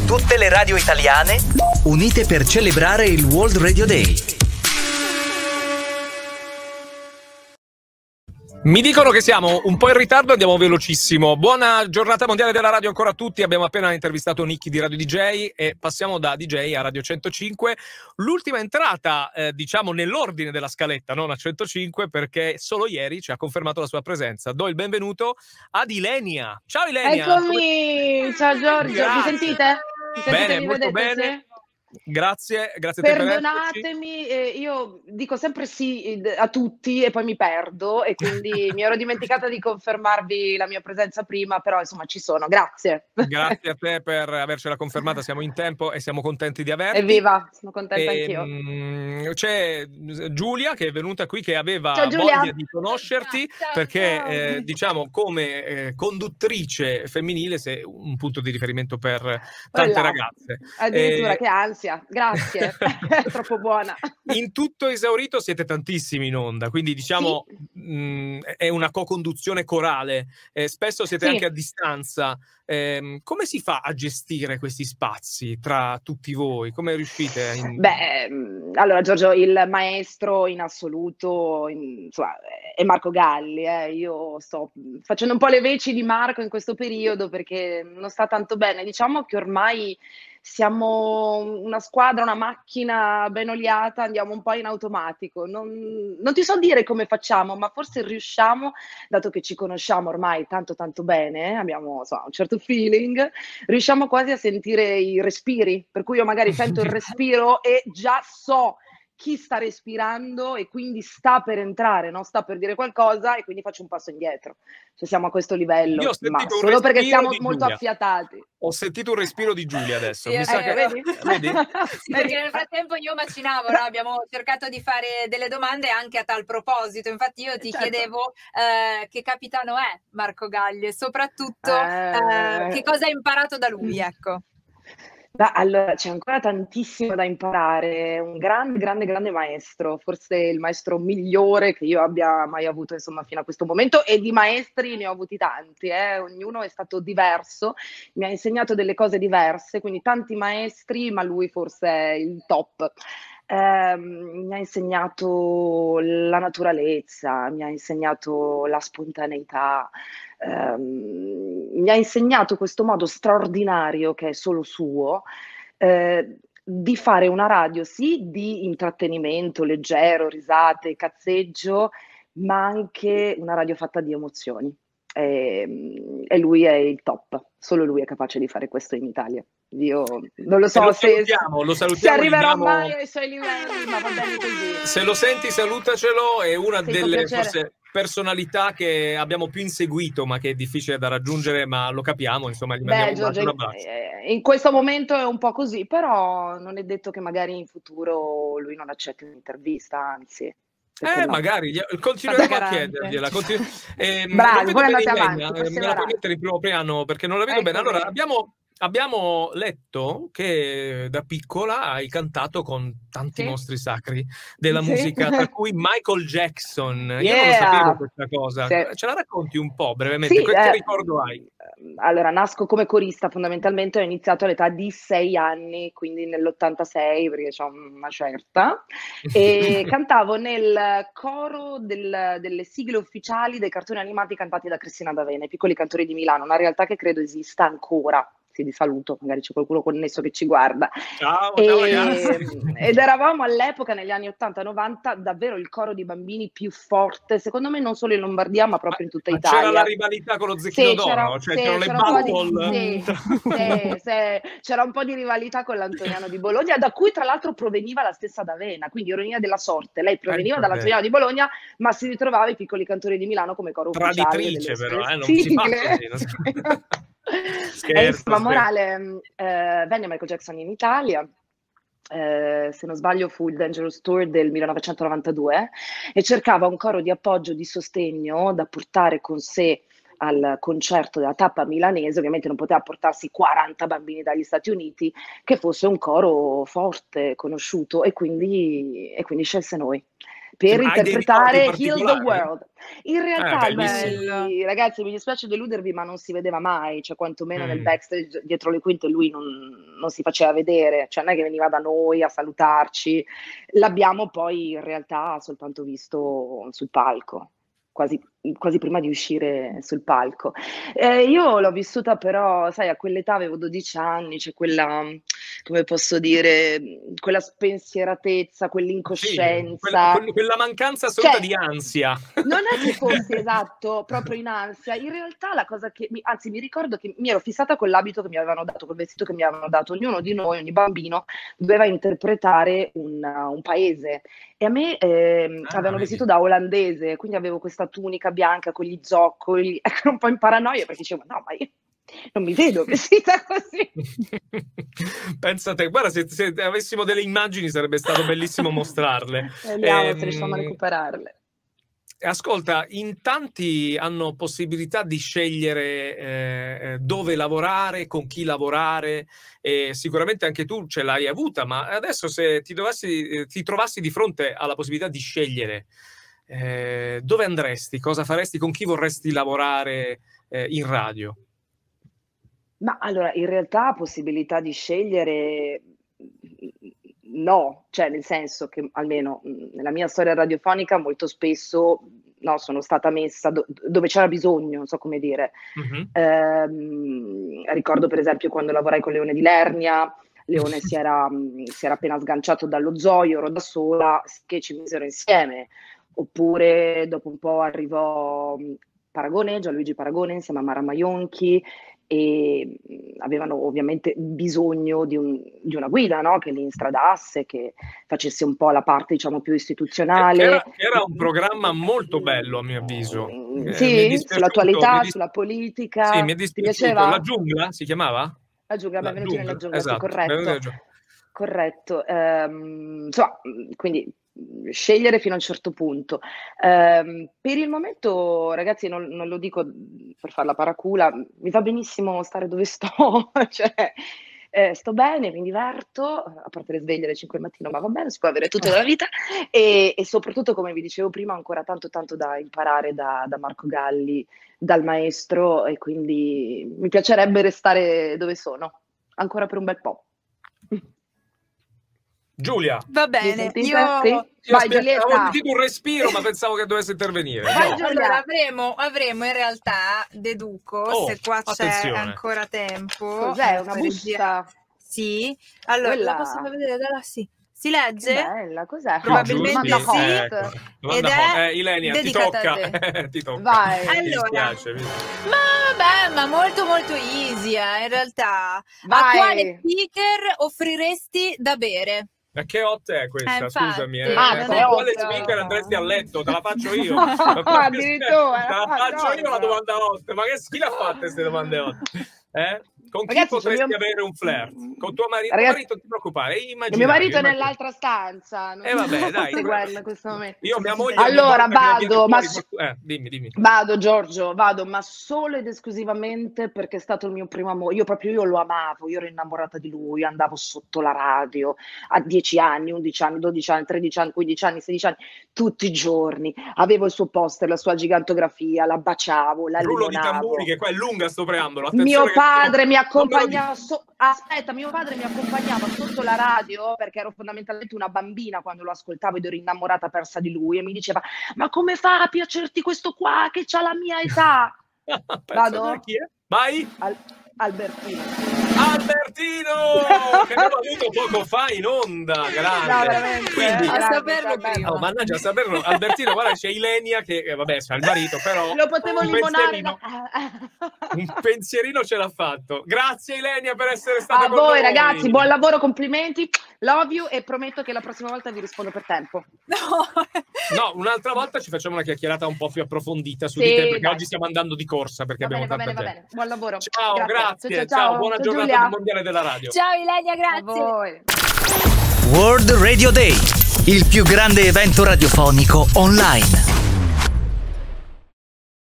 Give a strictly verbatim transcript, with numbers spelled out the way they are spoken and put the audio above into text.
tutte le radio italiane unite per celebrare il World Radio Day. Mi dicono che siamo un po' in ritardo, andiamo velocissimo. Buona giornata mondiale della radio ancora a tutti. Abbiamo appena intervistato Nicky di Radio D J e passiamo da D J a Radio centocinque. L'ultima entrata, eh, diciamo, nell'ordine della scaletta, non a centocinque, perché solo ieri ci ha confermato la sua presenza. Do il benvenuto ad Ilenia. Ciao Ilenia! Eccomi! Come... Ciao Giorgio, Grazie. mi sentite? Mi sentite? Bene, mi molto vedete? bene. Sì? Grazie, grazie a te per Perdonatemi, eh, io dico sempre sì a tutti e poi mi perdo e quindi mi ero dimenticata di confermarvi la mia presenza prima, però insomma ci sono, grazie. Grazie a te per avercela confermata, siamo in tempo e siamo contenti di averti. Evviva, sono contenta e, anch'io. Mh, c'è Giulia che è venuta qui, che aveva Ciao, Giulia. voglia di conoscerti, ciao, perché ciao. Eh, diciamo come eh, conduttrice femminile sei un punto di riferimento per tante Voilà. ragazze. Addirittura, Eh, che ansia, grazie, è troppo buona. In tutto esaurito siete tantissimi in onda, quindi diciamo sì. mh, è una co-conduzione corale, eh, spesso siete sì. anche a distanza. Eh, come si fa a gestire questi spazi tra tutti voi? Come riuscite? In... Beh, allora Giorgio, il maestro in assoluto in, insomma, è Marco Galli. Eh. Io sto facendo un po' le veci di Marco in questo periodo perché non sta tanto bene. Diciamo che ormai siamo una squadra, una macchina ben oliata, andiamo un po' in automatico. Non, non ti so dire come facciamo, ma forse riusciamo, dato che ci conosciamo ormai tanto tanto bene, abbiamo insomma, un certo feeling, riusciamo quasi a sentire i respiri, per cui io magari sento il respiro e già so chi sta respirando e quindi sta per entrare, non sta per dire qualcosa e quindi faccio un passo indietro. Cioè siamo a questo livello, Io ho ma sentito un solo perché respiro siamo di molto Giulia. affiatati. Ho sentito un respiro di Giulia adesso. Sì, Mi eh, sa che... vedi? Vedi? Sì, perché nel frattempo io macinavo, no? Abbiamo cercato di fare delle domande anche a tal proposito. Infatti io ti certo. chiedevo eh, che capitano è Marco Galli e soprattutto Eh... eh, che cosa hai imparato da lui, ecco. Beh, allora, c'è ancora tantissimo da imparare, un grande, grande, grande maestro, forse il maestro migliore che io abbia mai avuto, insomma, fino a questo momento, e di maestri ne ho avuti tanti, eh? Ognuno è stato diverso, mi ha insegnato delle cose diverse, quindi tanti maestri, ma lui forse è il top. Eh, mi ha insegnato la naturalezza, mi ha insegnato la spontaneità, ehm, mi ha insegnato questo modo straordinario che è solo suo, eh, di fare una radio sì di intrattenimento leggero, risate, cazzeggio, ma anche una radio fatta di emozioni. E, e lui è il top, solo lui è capace di fare questo in Italia. Io non lo so lo se, salutiamo, lo salutiamo, se arriverò diamo... mai ai suoi livelli, ma va bene così. Se lo senti, salutacelo. È una Sì, delle forse personalità che abbiamo più inseguito, ma che è difficile da raggiungere, ma lo capiamo, insomma, gli mandiamo Beh, Giorgio, un in, abbraccio. in questo momento è un po' così, però non è detto che magari in futuro lui non accetti un'intervista, anzi. Eh, no? magari, continueremo a chiedergliela. Continu- eh, Bravi, voi andate bene, avanti, Ilenia, me la puoi mettere in primo piano perché non la vedo ecco bene. Allora, bene. abbiamo... Abbiamo letto che da piccola hai cantato con tanti sì? mostri sacri della sì. musica, tra cui Michael Jackson. Yeah. Io non lo sapevo questa cosa. Sì. Ce la racconti un po' brevemente? Sì, che eh, ricordo hai? Allora, nasco come corista, fondamentalmente ho iniziato all'età di sei anni, quindi nell'ottantasei, perché c'ho una certa, e cantavo nel coro del, delle sigle ufficiali dei cartoni animati cantati da Cristina D'Avena, i Piccoli Cantori di Milano, una realtà che credo esista ancora. Sì, di saluto, magari c'è qualcuno connesso che ci guarda. Ciao, e, ciao ragazzi. Ed eravamo all'epoca, negli anni ottanta novanta, davvero il coro di bambini più forte, secondo me non solo in Lombardia, ma proprio in tutta ma Italia. C'era la rivalità con lo Zecchino sì, d'Oro? C'era, Cioè, sì, c'erano le c'era, un battle? di, sì, sì, sì, c'era un po' di rivalità con l'Antoniano di Bologna, da cui tra l'altro proveniva la stessa D'Avena, quindi ironia della sorte. Lei proveniva dall'Antoniano di Bologna, ma si ritrovava i Piccoli Cantori di Milano come coro ufficiale. Traditrice però, eh, non si fa così. Non si... Scherzo, e insomma, morale, eh, venne Michael Jackson in Italia, eh, se non sbaglio fu il Dangerous Tour del millenovecentonovantadue, e cercava un coro di appoggio, di sostegno da portare con sé al concerto della tappa milanese. Ovviamente non poteva portarsi quaranta bambini dagli Stati Uniti, che fosse un coro forte, conosciuto, e quindi, e quindi scelse noi. per Hai interpretare dei Heal the World. In realtà, eh, lui, ragazzi, mi dispiace deludervi, ma non si vedeva mai, cioè quantomeno mm. nel backstage dietro le quinte lui non, non si faceva vedere, cioè non è che veniva da noi a salutarci, l'abbiamo poi in realtà soltanto visto sul palco. Quasi, quasi prima di uscire sul palco. Eh, io l'ho vissuta però, sai, a quell'età avevo dodici anni, c'è quella, come posso dire, quella spensieratezza, quell'incoscienza. Sì, quella, quella mancanza assoluta cioè, di ansia. Non è che fossi, esatto, proprio in ansia. In realtà la cosa che, mi, anzi mi ricordo che mi ero fissata con l'abito che mi avevano dato, col vestito che mi avevano dato. Ognuno di noi, ogni bambino, doveva interpretare un, un paese. E a me eh, ah, avevano vestito da olandese, quindi avevo questa tunica bianca con gli zoccoli, ecco, un po' in paranoia perché dicevo no, ma io non mi vedo vestita così. Pensa a te, guarda, se, se avessimo delle immagini sarebbe stato bellissimo mostrarle. Vediamo ehm, se riusciamo a recuperarle. Ascolta, in tanti hanno possibilità di scegliere eh, dove lavorare, con chi lavorare, e sicuramente anche tu ce l'hai avuta, ma adesso se ti, dovessi, ti trovassi di fronte alla possibilità di scegliere eh, dove andresti, cosa faresti, con chi vorresti lavorare eh, in radio? Ma allora, in realtà possibilità di scegliere no, cioè nel senso che almeno nella mia storia radiofonica molto spesso no, sono stata messa do- dove c'era bisogno, non so come dire. Uh-huh. Ehm, ricordo per esempio quando lavorai con Leone di Lernia, Leone si, era, si era appena sganciato dallo zoo, io ero da sola, che ci misero insieme. Oppure dopo un po' arrivò Paragone, Gianluigi Paragone insieme a Mara Maionchi, e avevano ovviamente bisogno di, un, di una guida, no? Che li instradasse, che facesse un po' la parte diciamo più istituzionale. Era, era un programma molto bello a mio avviso. Sì, eh, sull'attualità, dis- sulla politica. Sì, mi è dispiaciuto. La giungla si chiamava? La giungla, la benvenuti giungla. nella giungla, Esatto, sì, corretto. Corretto. Um, insomma, quindi scegliere fino a un certo punto. Um, per il momento, ragazzi, non, non lo dico per fare la paracula, mi va benissimo stare dove sto, cioè eh, sto bene, mi diverto, a parte le sveglie alle cinque del mattino, ma va bene, si può avere tutta la vita, e, e soprattutto, come vi dicevo prima, ancora tanto tanto da imparare da, da Marco Galli, dal maestro, e quindi mi piacerebbe restare dove sono, ancora per un bel po'. Giulia, va bene, io, sì? io Vai, avevo sentito un respiro, ma pensavo che dovesse intervenire. Vai, no. Allora avremo, avremo in realtà, deduco, oh, se qua attenzione. c'è ancora tempo. Cos'è, una busta? Sì, allora Quella... la possiamo vedere da là, sì. Si legge? Che bella, cos'è? Probabilmente no, sì. Ecco. Ed è eh, Ilenia, ti tocca. ti tocca. Vai. Mi Allora, dispiace, mi... ma vabbè, ma molto molto easy, eh, in realtà. Vai. A quale speaker offriresti da bere? Ma che hot è questa? Eh, Scusami, eh. Ah, eh, non con è quale hot. speaker andresti a letto? Te la faccio io. Addirittura. Te la faccio no, io la no. domanda hot. Ma che chi l'ha fatta queste domande hot? Eh? Con chi Ragazzi, potresti mio... avere un flirt? Con tuo marito? Ragazzi... Tuo marito, non ti preoccupare, è mio marito è nell'altra stanza. E eh, vabbè, dai. Seguendo in questo momento. Io mia moglie allora vado, ma eh, dimmi, dimmi. Vado Giorgio, vado, ma solo ed esclusivamente perché è stato il mio primo amore. Io proprio io lo amavo, io ero innamorata di lui, andavo sotto la radio a dieci anni, undici anni, dodici anni, tredici anni, quindici anni, sedici anni, tutti i giorni. Avevo il suo poster, la sua gigantografia, la baciavo, la Rullo limonavo. di tamburi, che qua è lunga sto preambolo. Mio padre che... mi accompagnava so- aspetta, mio padre mi accompagnava sotto la radio perché ero fondamentalmente una bambina quando lo ascoltavo ed ero innamorata persa di lui, e mi diceva: ma come fa a piacerti questo qua che c'ha la mia età? Vado? Chi è? Vai! Al- Albertino. Albertino! Che abbiamo avuto poco fa in onda, grande. No, veramente. Quindi, a saperlo prima. Oh, mannaggia, a saperlo. Albertino, guarda, c'è Ilenia che, eh, vabbè, c'ha il marito, però... Lo potevo un limonare. pensierino, Da... un pensierino ce l'ha fatto. Grazie Ilenia per essere stata a con voi noi. ragazzi, buon lavoro, complimenti, love you, e prometto che la prossima volta vi rispondo per tempo. No, no, un'altra volta ci facciamo una chiacchierata un po' più approfondita su sì, di te, perché dai. oggi stiamo andando di corsa perché Va abbiamo bene, va tanta bene, gente. va bene. Buon lavoro. Ciao, grazie, grazie. ciao, Ciao, ciao. buona Ciao, giornata Giulia. del Mondiale della Radio. ciao Ilenia, grazie. A voi. World Radio Day, il più grande evento radiofonico online.